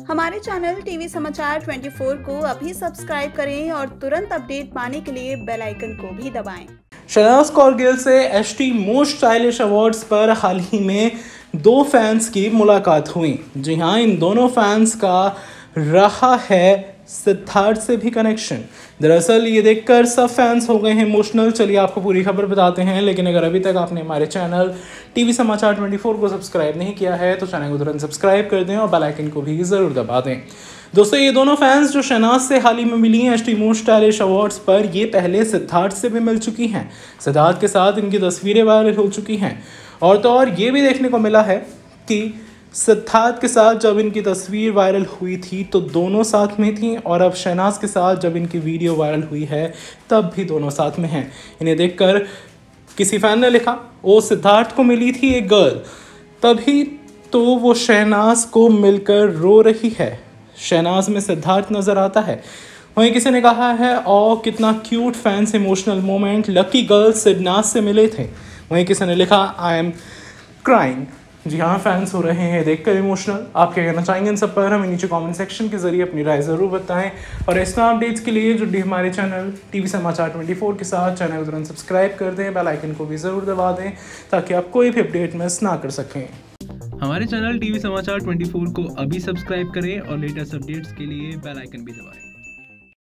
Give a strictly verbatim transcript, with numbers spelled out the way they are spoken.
हमारे channel TV समाचार चौबीस को अभी सब्सक्राइब करें और तुरंत अपडेट पाने के लिए बेल आइकन को भी दबाएं। शहनाज कौर गिल से एचटी मोस्ट स्टाइलिश अवार्ड्स पर हाल ही में दो फैंस की मुलाकात हुई। जी हाँ, इन दोनों फैंस का रहा है सिद्धार्थ से भी कनेक्शन। दरअसल ये देखकर सब फैंस हो गए हैं इमोशनल। चलिए आपको पूरी खबर बताते हैं, लेकिन अगर अभी तक आपने हमारे चैनल टीवी समाचार चौबीस को सब्सक्राइब नहीं किया है तो चैनल को तुरंत सब्सक्राइब कर दें और बेल आइकन को भी ज़रूर दबा दें। दोस्तों, ये दोनों फैंस जो शहनाज से हाल ही में मिली हैं एचटी मोस्ट स्टाइलिश अवार्ड्स पर, ये पहले सिद्धार्थ से भी मिल चुकी हैं। सिद्धार्थ के साथ इनकी तस्वीरें वायरल हो चुकी हैं और तो और ये भी देखने को मिला है कि सिद्धार्थ के साथ जब इनकी तस्वीर वायरल हुई थी तो दोनों साथ में थी, और अब शहनाज के साथ जब इनकी वीडियो वायरल हुई है तब भी दोनों साथ में हैं। इन्हें देखकर किसी फैन ने लिखा, ओ सिद्धार्थ को मिली थी एक गर्ल, तभी तो वो शहनाज को मिलकर रो रही है। शहनाज में सिद्धार्थ नज़र आता है। वहीं किसी ने कहा है, ओ कितना cute fans emotional moment, lucky girl Siddharth से मिले थे। वहीं किसी ने लिखा, आई एम क्राइंग। जी हाँ, फैंस हो रहे हैं देखकर इमोशनल। आप क्या कहना चाहेंगे इन सब पर? हमें नीचे कमेंट सेक्शन के जरिए अपनी राय ज़रूर बताएं और इस तरह अपडेट्स के लिए जुड़ी हमारे चैनल टीवी समाचार चौबीस के साथ चैनल को तुरंत सब्सक्राइब कर दें, बेल आइकन को भी ज़रूर दबा दें ताकि आप कोई भी अपडेट मिस ना कर सकें। हमारे चैनल टीवी समाचार चौबीस को अभी सब्सक्राइब करें और लेटेस्ट अपडेट्स के लिए बेल आइकन भी दबाएं।